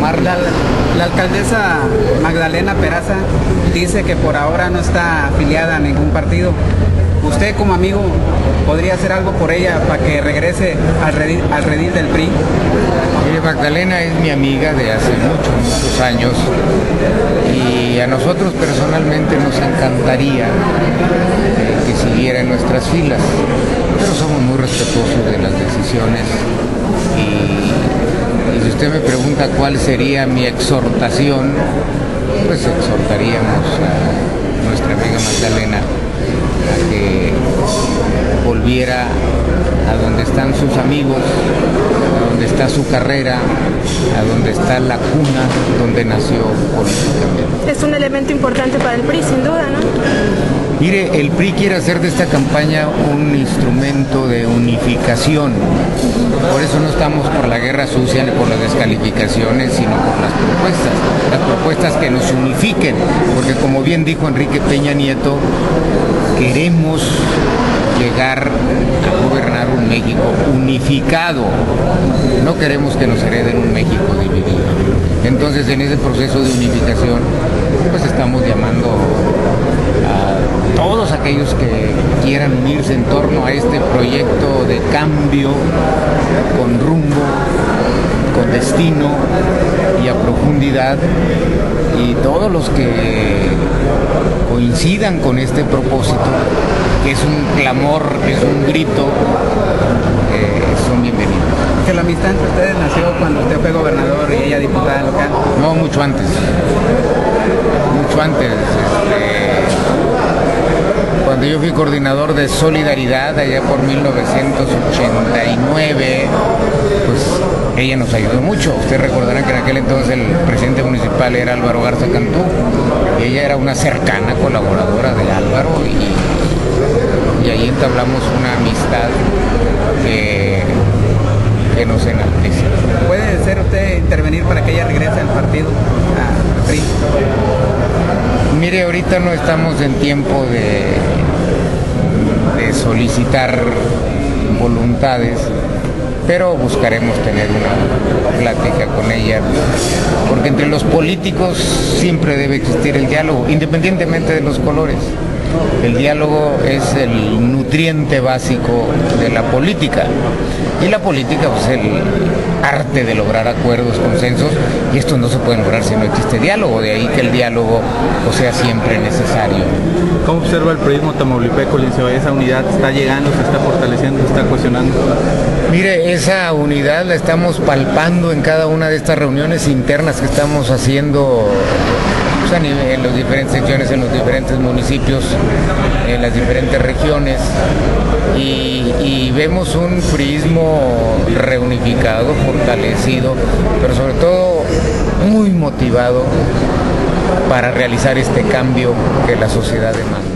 tomarla. La alcaldesa Magdalena Peraza dice que por ahora no está afiliada a ningún partido. ¿Usted como amigo podría hacer algo por ella para que regrese al redil del PRI? Mire, Magdalena es mi amiga de hace muchos años y a nosotros personalmente nos encantaría que siguiera en nuestras filas, pero somos muy respetuosos de las decisiones y si usted me pregunta cuál sería mi exhortación, pues exhortaríamos a nuestra amiga Magdalena a que volviera a donde están sus amigos, a donde está su carrera, a donde está la cuna donde nació políticamente. Es un elemento importante para el PRI, sin duda, ¿no? Mire, el PRI quiere hacer de esta campaña un instrumento de unificación. Por eso no estamos por la guerra sucia ni por las descalificaciones, sino por las propuestas que nos unifiquen. Porque como bien dijo Enrique Peña Nieto, queremos llegar a gobernar un México unificado. No queremos que nos hereden un México dividido. Entonces, en ese proceso de unificación, pues estamos llamando a todos aquellos que quieran unirse en torno a este proyecto de cambio con rumbo, con destino y a profundidad, y todos los que coincidan con este propósito, que es un clamor, que es un grito, son bienvenidos. ¿Que la amistad entre ustedes nació cuando usted fue gobernador y ella diputada local? No, mucho antes. Mucho antes. Cuando yo fui coordinador de Solidaridad allá por 1989, pues ella nos ayudó mucho. Ustedes recordarán que en aquel entonces el presidente municipal era Álvaro Garza Cantú y ella era una cercana colaboradora de Álvaro y ahí entablamos una amistad que nos enaltece. ¿Puede ser usted intervenir para que ella regrese al partido, al PRI? Mire, ahorita no estamos en tiempo de solicitar voluntades, pero buscaremos tener una plática con ella, porque entre los políticos siempre debe existir el diálogo, independientemente de los colores. El diálogo es el nutriente básico de la política, y la política es el arte de lograr acuerdos, consensos, y esto no se puede lograr si no existe diálogo, de ahí que el diálogo sea siempre necesario. ¿Cómo observa el periodismo tamaulipeco, Liceo? ¿Esa unidad está llegando, se está fortaleciendo, se está cohesionando? Mire, esa unidad la estamos palpando en cada una de estas reuniones internas que estamos haciendo en las diferentes secciones, en los diferentes municipios, en las diferentes regiones, y vemos un priismo reunificado, fortalecido, pero sobre todo muy motivado para realizar este cambio que la sociedad demanda.